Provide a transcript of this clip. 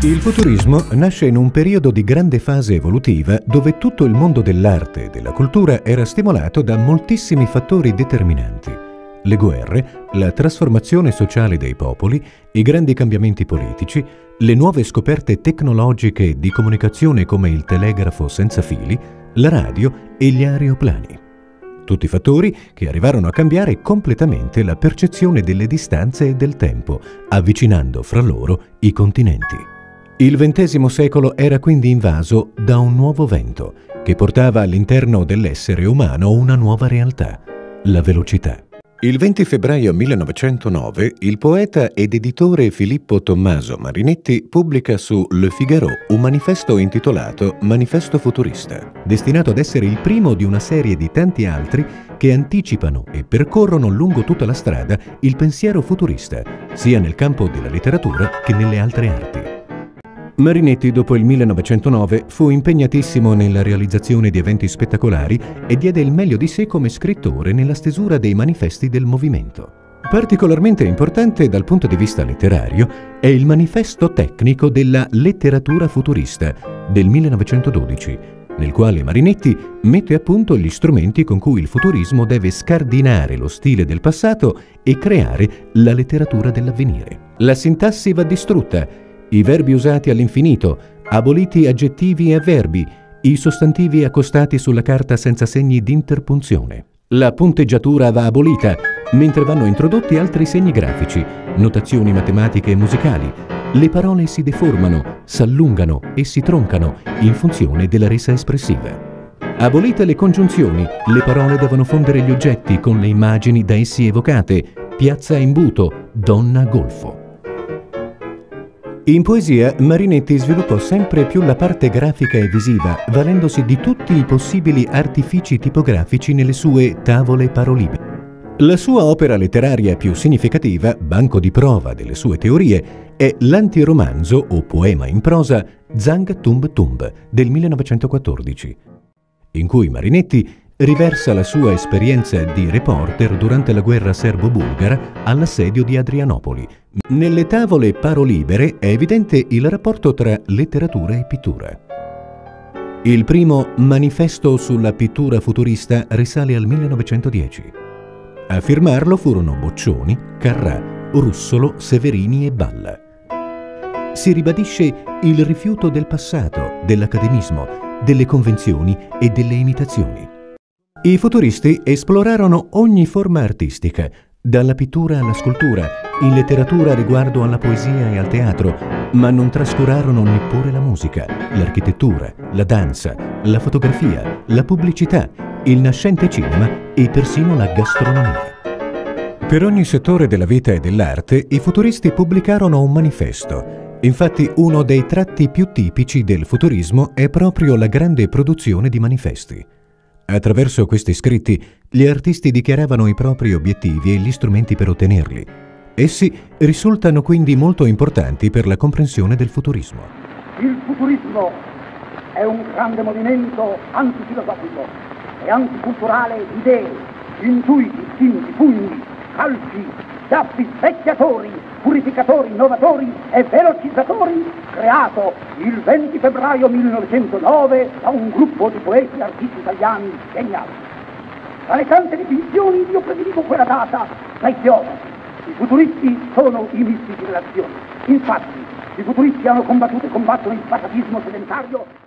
Il futurismo nasce in un periodo di grande fase evolutiva dove tutto il mondo dell'arte e della cultura era stimolato da moltissimi fattori determinanti. Le guerre, la trasformazione sociale dei popoli, i grandi cambiamenti politici, le nuove scoperte tecnologiche di comunicazione come il telegrafo senza fili, la radio e gli aeroplani. Tutti fattori che arrivarono a cambiare completamente la percezione delle distanze e del tempo, avvicinando fra loro i continenti. Il XX secolo era quindi invaso da un nuovo vento che portava all'interno dell'essere umano una nuova realtà, la velocità. Il 20 febbraio 1909 il poeta ed editore Filippo Tommaso Marinetti pubblica su Le Figaro un manifesto intitolato Manifesto Futurista, destinato ad essere il primo di una serie di tanti altri che anticipano e percorrono lungo tutta la strada il pensiero futurista, sia nel campo della letteratura che nelle altre arti. Marinetti, dopo il 1909, fu impegnatissimo nella realizzazione di eventi spettacolari e diede il meglio di sé come scrittore nella stesura dei manifesti del movimento. Particolarmente importante dal punto di vista letterario è il manifesto tecnico della letteratura futurista del 1912, nel quale Marinetti mette a punto gli strumenti con cui il futurismo deve scardinare lo stile del passato e creare la letteratura dell'avvenire. La sintassi va distrutta, i verbi usati all'infinito, aboliti aggettivi e avverbi, i sostantivi accostati sulla carta senza segni di interpunzione. La punteggiatura va abolita, mentre vanno introdotti altri segni grafici, notazioni matematiche e musicali. Le parole si deformano, s'allungano e si troncano in funzione della resa espressiva. Abolite le congiunzioni, le parole devono fondere gli oggetti con le immagini da essi evocate. Piazza imbuto, donna golfo. In poesia, Marinetti sviluppò sempre più la parte grafica e visiva, valendosi di tutti i possibili artifici tipografici nelle sue tavole parolibere. La sua opera letteraria più significativa, banco di prova delle sue teorie, è l'antiromanzo o poema in prosa Zang Tumb Tumb del 1914, in cui Marinetti riversa la sua esperienza di reporter durante la guerra serbo-bulgara all'assedio di Adrianopoli. Nelle tavole parolibere è evidente il rapporto tra letteratura e pittura. Il primo manifesto sulla pittura futurista risale al 1910. A firmarlo furono Boccioni, Carrà, Russolo, Severini e Balla. Si ribadisce il rifiuto del passato, dell'academismo, delle convenzioni e delle imitazioni. I futuristi esplorarono ogni forma artistica, dalla pittura alla scultura, in letteratura riguardo alla poesia e al teatro, ma non trascurarono neppure la musica, l'architettura, la danza, la fotografia, la pubblicità, il nascente cinema e persino la gastronomia. Per ogni settore della vita e dell'arte, i futuristi pubblicarono un manifesto. Infatti, uno dei tratti più tipici del futurismo è proprio la grande produzione di manifesti. Attraverso questi scritti, gli artisti dichiaravano i propri obiettivi e gli strumenti per ottenerli. Essi risultano quindi molto importanti per la comprensione del futurismo. Il futurismo è un grande movimento antifilosofico e anticulturale di idee, intuiti, istinti, pugni, calci, schiaffi, specchiatori, purificatori, innovatori e velocizzatori, creato il 20 febbraio 1909 da un gruppo di poeti e artisti italiani geniali. Tra le tante definizioni io prediligo quella data dai teologi. I futuristi sono i mistici dell'azione. Infatti, i futuristi hanno combattuto e combattono il passatismo sedentario